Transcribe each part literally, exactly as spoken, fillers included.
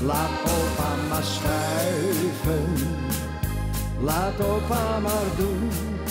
Laat opa maar schuiven. Laat opa maar doen.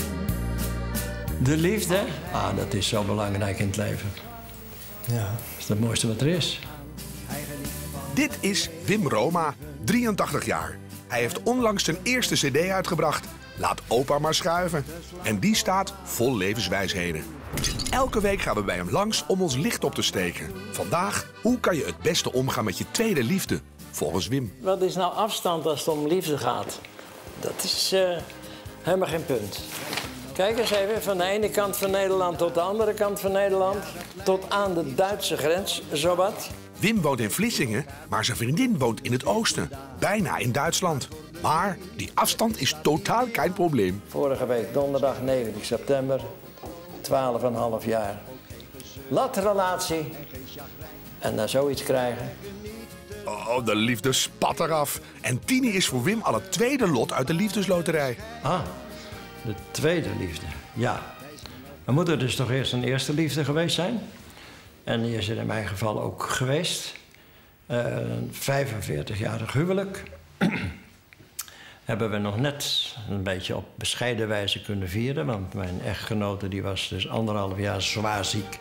De liefde, ah, dat is zo belangrijk in het leven. Ja. Dat is het mooiste wat er is. Dit is Wim Roma, drieëntachtig jaar. Hij heeft onlangs zijn eerste cd uitgebracht. Laat opa maar schuiven. En die staat vol levenswijsheden. Elke week gaan we bij hem langs om ons licht op te steken. Vandaag, hoe kan je het beste omgaan met je tweede liefde? Volgens Wim. Wat is nou afstand als het om liefde gaat? Dat is uh, helemaal geen punt. Kijk eens even, van de ene kant van Nederland tot de andere kant van Nederland. Tot aan de Duitse grens, zowat. Wim woont in Vlissingen, maar zijn vriendin woont in het oosten. Bijna in Duitsland. Maar die afstand is totaal geen probleem. Vorige week, donderdag negentien september, twaalf komma vijf jaar. Latrelatie. En dan zoiets krijgen. Oh, de liefde spat eraf. En Tini is voor Wim al het tweede lot uit de liefdesloterij. Ah, de tweede liefde, ja. Dan moet er dus toch eerst een eerste liefde geweest zijn. En die is er in mijn geval ook geweest. Uh, een vijfenveertigjarig huwelijk. Hebben we nog net een beetje op bescheiden wijze kunnen vieren. Want mijn echtgenote die was dus anderhalf jaar zwaar ziek.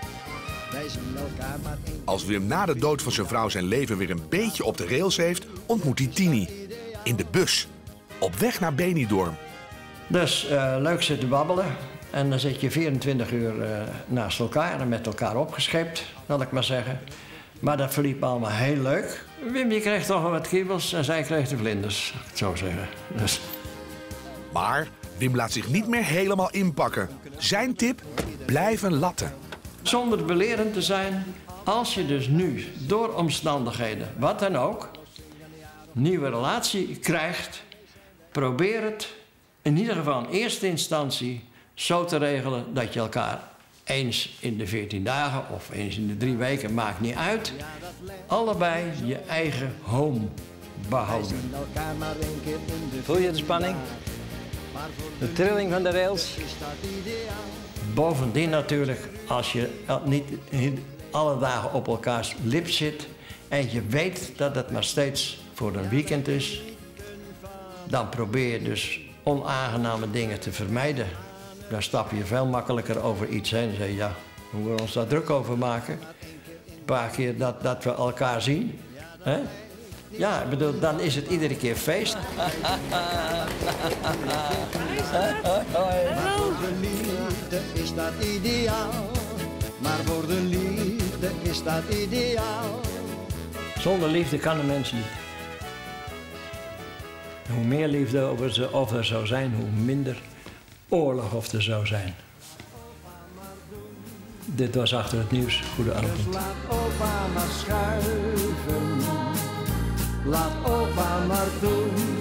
Als Wim na de dood van zijn vrouw zijn leven weer een beetje op de rails heeft, ontmoet hij Tini. In de bus. Op weg naar Benidorm. Dus uh, leuk zitten babbelen. En dan zit je vierentwintig uur uh, naast elkaar en met elkaar opgescheept, zal ik maar zeggen. Maar dat verliep allemaal heel leuk. Wim die kreeg toch wel wat kriebels en zij kreeg de vlinders, zal ik het zo zeggen. Dus... Maar Wim laat zich niet meer helemaal inpakken. Zijn tip? Blijven latten. Zonder belerend te zijn, als je dus nu door omstandigheden, wat dan ook, een nieuwe relatie krijgt, probeer het in ieder geval in eerste instantie zo te regelen dat je elkaar eens in de veertien dagen of eens in de drie weken, maakt niet uit, allebei je eigen home behouden. Voel je de spanning? De trilling van de rails? Bovendien natuurlijk, als je niet alle dagen op elkaars lip zit en je weet dat het maar steeds voor een weekend is, dan probeer je dus onaangename dingen te vermijden. Dan stap je veel makkelijker over iets heen en zeg je, ja, we moeten ons daar druk over maken. Een paar keer dat, dat we elkaar zien. Hè? Ja, ik bedoel, dan is het iedere keer feest. Maar voor de liefde is dat ideaal. Maar voor de liefde is dat ideaal. Zonder liefde kan een mens niet. Hoe meer liefde over of er zou zijn, hoe minder oorlog of er zou zijn. Dit was Achter het Nieuws. Goedenavond. Dus laat opa maar schuiven. Laat opa maar doen.